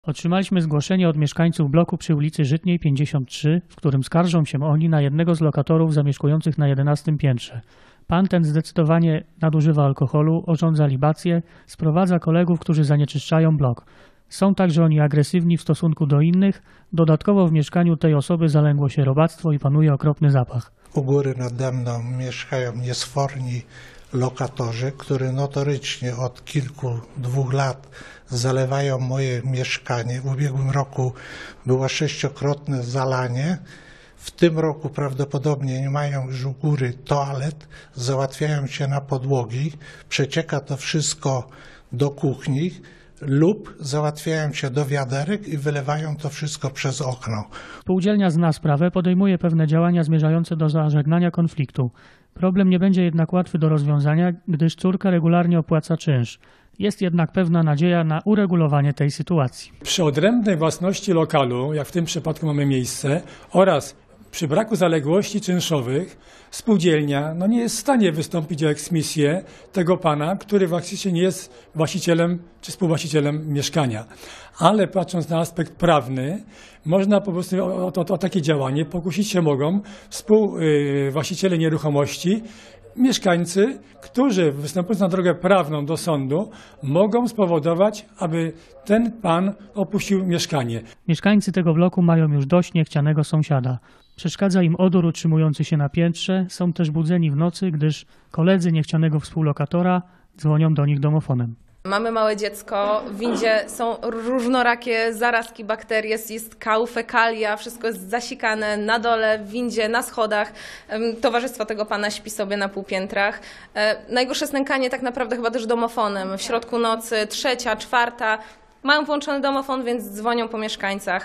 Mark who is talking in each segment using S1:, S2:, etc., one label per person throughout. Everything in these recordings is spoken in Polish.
S1: Otrzymaliśmy zgłoszenie od mieszkańców bloku przy ulicy Żytniej 53, w którym skarżą się oni na jednego z lokatorów zamieszkujących na 11 piętrze. Pan ten zdecydowanie nadużywa alkoholu, urządza libację, sprowadza kolegów, którzy zanieczyszczają blok. Są także oni agresywni w stosunku do innych. Dodatkowo w mieszkaniu tej osoby zalęgło się robactwo i panuje okropny zapach.
S2: U góry nade mną mieszkają niesforni lokatorzy, którzy notorycznie od dwóch lat zalewają moje mieszkanie. W ubiegłym roku było 6-krotne zalanie. W tym roku prawdopodobnie nie mają już u góry toalet, załatwiają się na podłogi, przecieka to wszystko do kuchni lub załatwiają się do wiaderek i wylewają to wszystko przez okno.
S1: Spółdzielnia zna sprawę, podejmuje pewne działania zmierzające do zażegnania konfliktu. Problem nie będzie jednak łatwy do rozwiązania, gdyż córka regularnie opłaca czynsz. Jest jednak pewna nadzieja na uregulowanie tej sytuacji.
S3: Przy odrębnej własności lokalu, jak w tym przypadku mamy miejsce, oraz przy braku zaległości czynszowych spółdzielnia nie jest w stanie wystąpić o eksmisję tego pana, który faktycznie nie jest właścicielem czy współwłaścicielem mieszkania. Ale patrząc na aspekt prawny, można po prostu o takie działanie pokusić się mogą współwłaściciele nieruchomości, mieszkańcy, którzy występując na drogę prawną do sądu, mogą spowodować, aby ten pan opuścił mieszkanie.
S1: Mieszkańcy tego bloku mają już dość niechcianego sąsiada. Przeszkadza im odór utrzymujący się na piętrze, są też budzeni w nocy, gdyż koledzy niechcianego współlokatora dzwonią do nich domofonem.
S4: Mamy małe dziecko, w windzie są różnorakie zarazki, bakterie, jest kał, fekalia, wszystko jest zasikane na dole, w windzie, na schodach. Towarzystwo tego pana śpi sobie na półpiętrach. Najgorsze snękanie tak naprawdę chyba też domofonem. W środku nocy, 3., 4. Mają włączony domofon, więc dzwonią po mieszkańcach.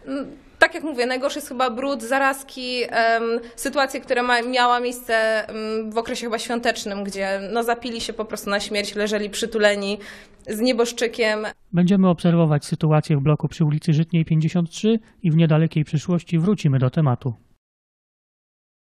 S4: Tak jak mówię, najgorszy jest chyba brud, zarazki, sytuacje, które miała miejsce w okresie chyba świątecznym, gdzie zapili się po prostu na śmierć, leżeli przytuleni z nieboszczykiem.
S1: Będziemy obserwować sytuację w bloku przy ulicy Żytniej 53 i w niedalekiej przyszłości wrócimy do tematu.